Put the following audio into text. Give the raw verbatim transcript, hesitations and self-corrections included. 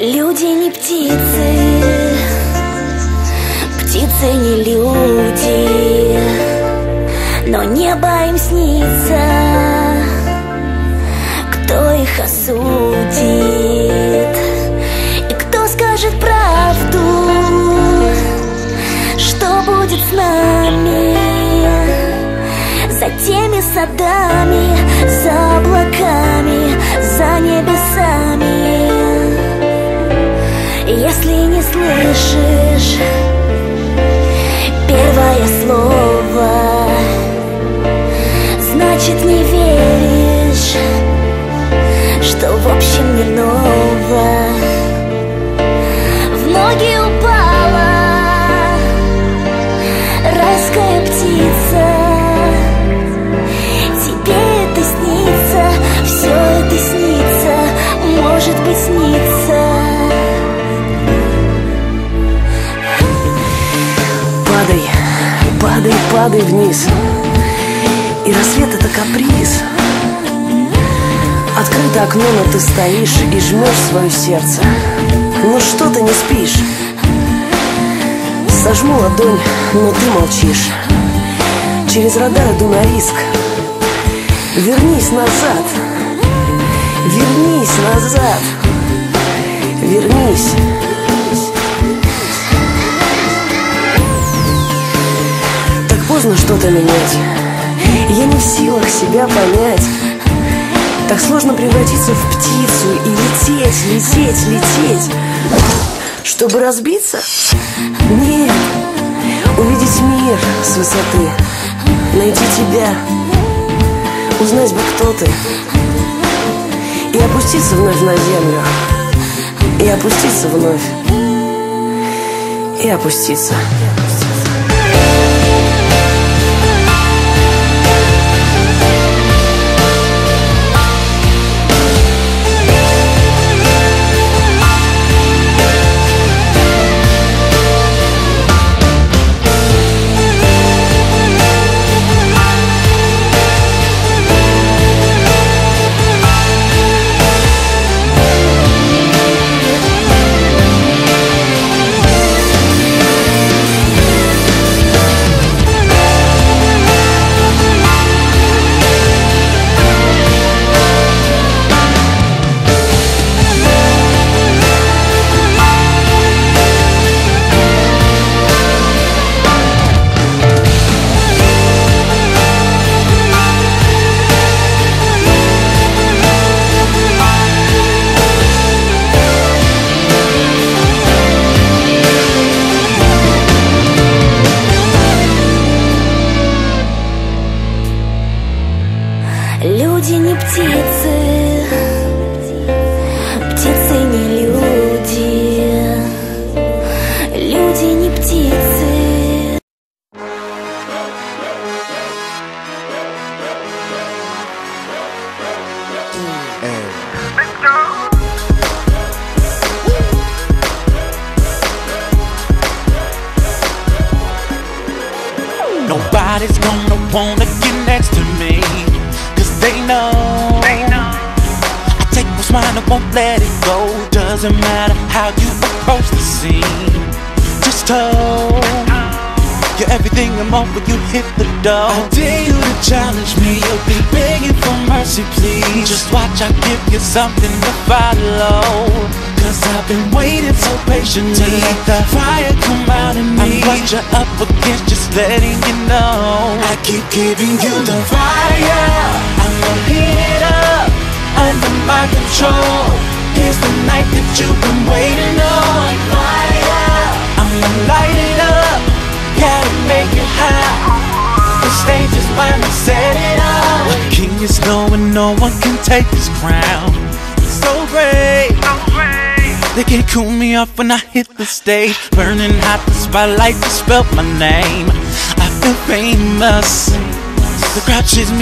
Люди не птицы, птицы не люди, но небо им снится. Кто их осудит и кто скажет правду? Что будет с нами за теми садами, за облаками, за небесами? Если не слышишь первое слово, значит не веришь, что в общем не ново. В ноги упала райская птица. Тебе это снится, все это снится, может быть снится. Падай, падай, падай вниз. И рассвет — это каприз. Открыто окно, но ты стоишь и жмешь свое сердце. Ну что ты не спишь? Сожму ладонь, но ты молчишь. Через радар иду на риск. Вернись назад. Вернись назад. Вернись. Поздно что-то менять. Я не в силах себя понять. Так сложно превратиться в птицу и лететь, лететь, лететь. Чтобы разбиться? Нет. Увидеть мир с высоты, найти тебя, узнать бы, кто ты, и опуститься вновь на землю, и опуститься вновь, и опуститься. Люди не птицы, птицы не люди, люди не птицы. Nobody's gonna wanna get next to me. They know, they know. I take what's mine, I won't let it go. Doesn't matter how you approach the scene. Just told you're everything and more when you hit the door. I dare you to challenge me, you'll be begging for mercy, please. Just watch, I'll give you something to follow. Cause I've been waiting so patiently to let the fire come out of me. I'm what you're up against, just letting you know. I keep giving you the fire. I'ma heat it up under my control. Here's the night that you've been waiting on. Fire. I'ma light it up, gotta make it hot. The stage is mine, we set it up. The king is knowing no one can take his crown. It's so great, so great. They can't cool me off when I hit the stage. Burning hot, the spotlight just spelled my name. I feel famous. The crowd cheers me.